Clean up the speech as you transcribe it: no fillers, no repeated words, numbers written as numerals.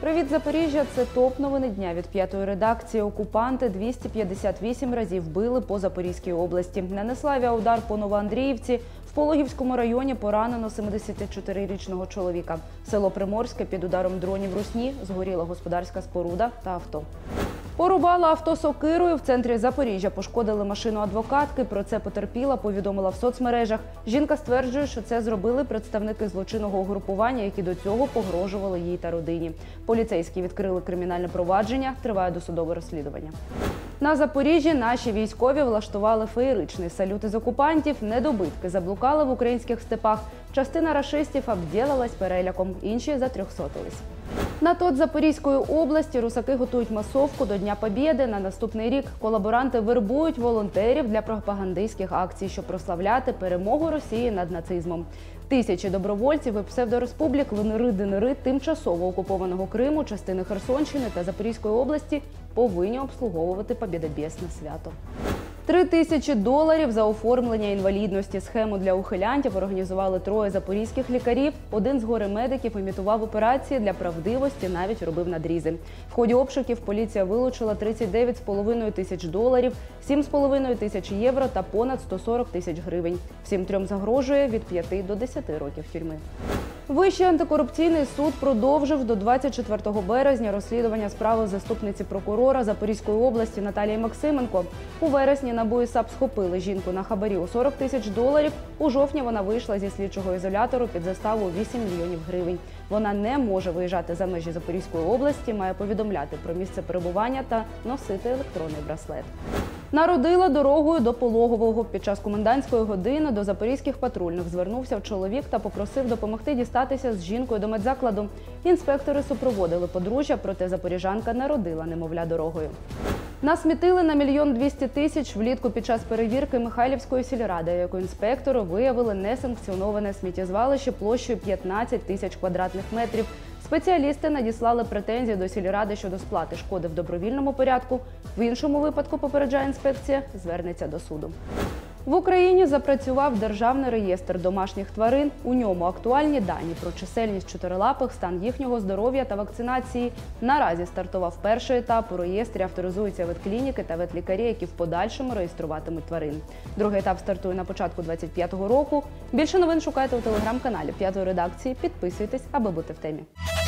Привіт, Запоріжжя! Це топ-новини дня від п'ятої редакції. Окупанти 258 разів били по Запорізькій області. Нанесли авіаудар по Новоандріївці. В Пологівському районі поранено 74-річного чоловіка. Село Приморське під ударом дронів Русні, згоріла господарська споруда та авто. Порубала авто сокирою. В центрі Запоріжжя пошкодили машину адвокатки. Про це потерпіла, повідомила в соцмережах. Жінка стверджує, що це зробили представники злочинного угрупування, які до цього погрожували їй та родині. Поліцейські відкрили кримінальне провадження, триває досудове розслідування. На Запоріжжі наші військові влаштували феєричний салют із окупантів. Недобитки заблукали в українських степах. Частина рашистів обділилась переляком, інші затрьохсотились. На ТОТ Запорізької області русаки готують масовку до Дня Побєди. На наступний рік колаборанти вербують волонтерів для пропагандистських акцій, щоб прославляти перемогу Росії над нацизмом. Тисячі добровольців і псевдореспублік ЛНР-ДНР тимчасово окупованого Криму, частини Херсонщини та Запорізької області повинні обслуговувати побєдобєсне свято. $3000 за оформлення інвалідності. Схему для ухилянтів організували троє запорізьких лікарів. Один з горе-медиків імітував операції для правдивості, навіть робив надрізи. В ході обшуків поліція вилучила $39,5 тисяч, $7,5 тисяч євро та понад 140 тисяч гривень. Всім трьом загрожує від 5 до 10 років тюрми. Вищий антикорупційний суд продовжив до 24 березня розслідування справи заступниці прокурора Запорізької області Наталії Максименко. У вересні НАБУ і САП схопили жінку на хабарі у $40 тисяч. У жовтні вона вийшла зі слідчого ізолятору під заставу 8 мільйонів гривень. Вона не може виїжджати за межі Запорізької області, має повідомляти про місце перебування та носити електронний браслет. Народила дорогою до Пологового. Під час комендантської години до запорізьких патрульних звернувся чоловік та попросив допомогти дістатися з жінкою до медзакладу. Інспектори супроводили подружжя, проте запоріжанка народила немовля дорогою. Насмітили на 1 200 000 влітку під час перевірки Михайлівської сільради, яку інспектори виявили несанкціоноване сміттєзвалище площею 15 тисяч квадратних метрів. Спеціалісти надіслали претензії до сільради щодо сплати шкоди в добровільному порядку. В іншому випадку, попереджає інспекція, звернеться до суду. В Україні запрацював Державний реєстр домашніх тварин. У ньому актуальні дані про чисельність чотирилапих, стан їхнього здоров'я та вакцинації. Наразі стартував перший етап. У реєстрі авторизуються ветклініки та ветлікарі, які в подальшому реєструватимуть тварин. Другий етап стартує на початку 2025 року. Більше новин шукайте у телеграм-каналі «П'ятої редакції». Підписуйтесь, аби бути в темі.